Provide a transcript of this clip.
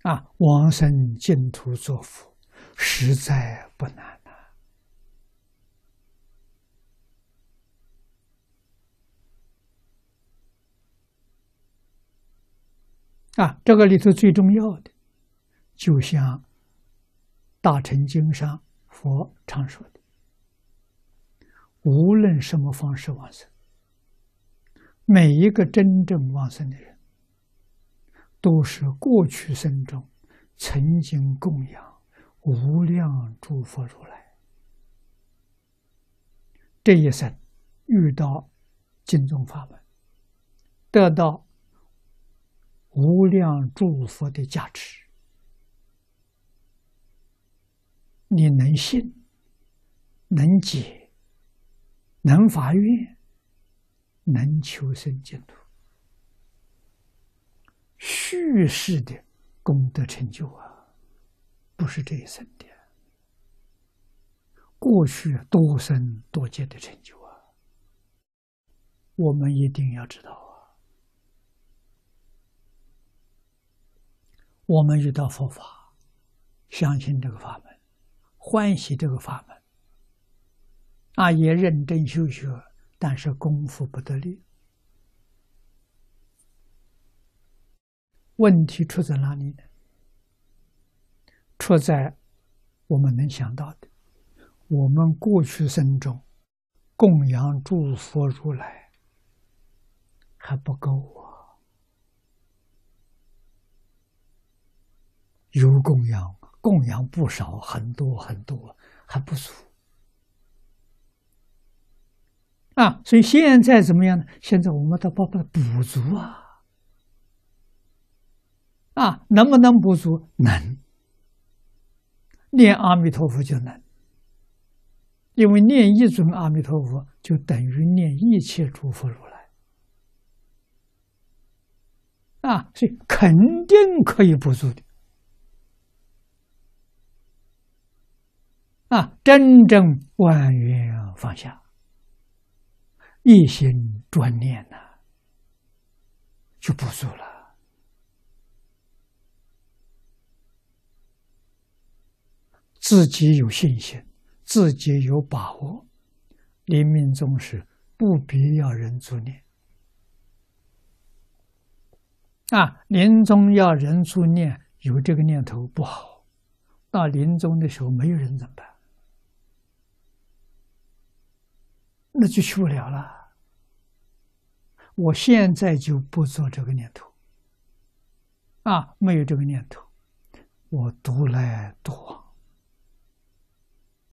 往生净土作佛，实在不难这个里头最重要的，就像大乘经上佛常说的，无论什么方式往生，每一个真正往生的人，都是过去生中曾经供养无量诸佛如来，这一生遇到经宗法门，得到无量诸佛的加持，你能信，能解，能发愿，能求生净土，续世的功德成就不是这一生的，过去多生多劫的成就我们一定要知道我们遇到佛法，相信这个法门，欢喜这个法门也认真修学，但是功夫不得力。问题出在哪里呢？出在我们能想到的，我们过去生中供养诸佛如来还不够有供养不少，很多很多，还不足所以现在怎么样呢？现在我们得把它补足能不能补足？能。念阿弥陀佛就能，因为念一尊阿弥陀佛就等于念一切诸佛如来所以肯定可以补足的真正万缘放下，一心专念就补足了。自己有信心，自己有把握，临命终时不必要人助念临终要人助念，有这个念头不好，到临终的时候没有人怎么办？那就去不了了。我现在就不做这个念头没有这个念头，我独来独